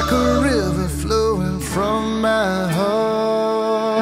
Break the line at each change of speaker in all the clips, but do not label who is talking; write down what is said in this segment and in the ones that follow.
like a river flowing from my heart.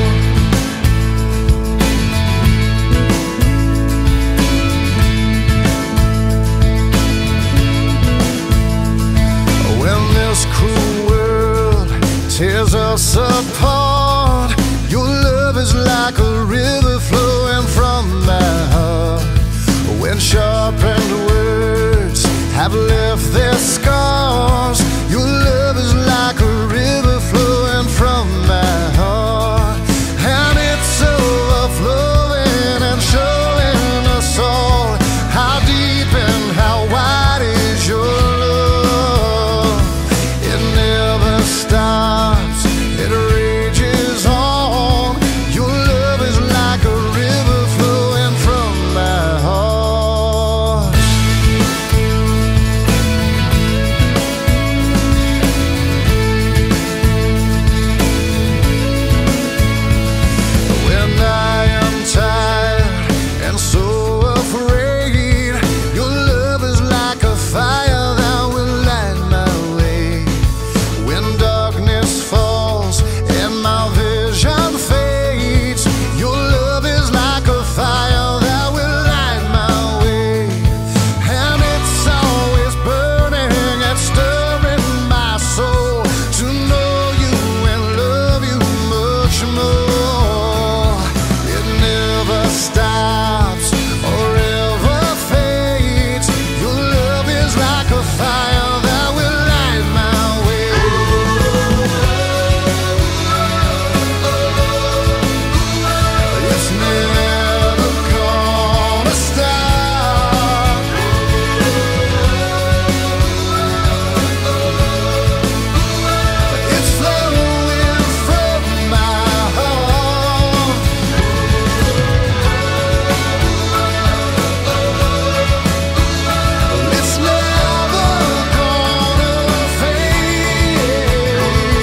When this cruel world tears us apart, your love is like a river flowing from my heart. When sharpened words have left their scars, your love is like a river flowing from my heart. And it's overflowing and showing us all how deep and how wide is your love. It never stops, it rages on. Your love is like a river flowing from my heart. When I am tired and so afraid, your love is like a fire that will light my way. When darkness falls and my vision fades, your love is like a fire that will light my way. And it's always burning and stirring my soul to know you and love you much more. It never stops or ever fades. Your love is like a fire that will light my way. It's never gonna stop. It's flowing from my heart. It's never gonna fade.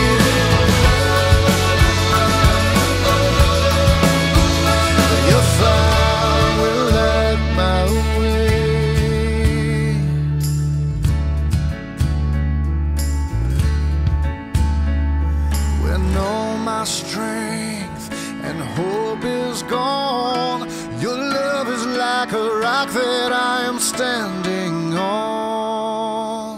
Your fire will light my way. When all my strength and hope is gone, your love is like a rock that I am standing on.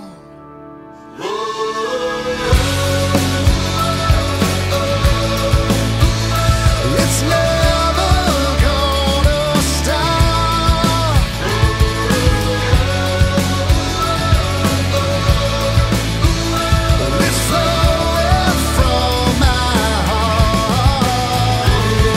It's never gonna stop. It's flowing from my heart.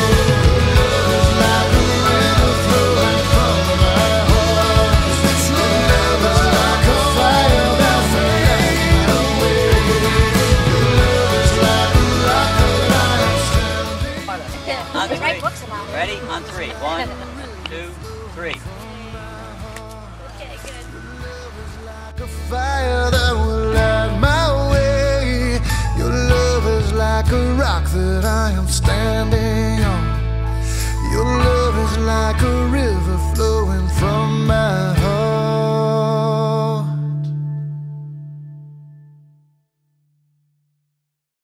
Like a river flowing from my heart. It's never like a fire that fades away. Your love is like a rock that I am standing.
On
We write
three.
books about it.
Ready? On three. 1, 2, 3.
Okay, good.
Like a fire that will light my way. Your love is like a rock that I am standing on. Your love is like a